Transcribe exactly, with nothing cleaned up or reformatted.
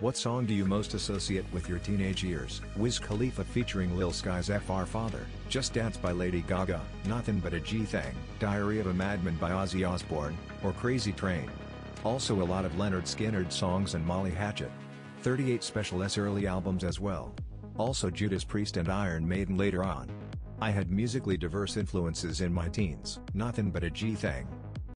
What song do you most associate with your teenage years? Wiz Khalifa featuring Lil Sky's F R Father, Just Dance by Lady Gaga, Nothing But a G Thing, Diary of a Madman by Ozzy Osbourne, or Crazy Train. Also a lot of Leonard Skinner songs and Molly Hatchet. thirty-eight Special S early albums as well. Also Judas Priest and Iron Maiden later on. I had musically diverse influences in my teens. Nothing But a G Thing.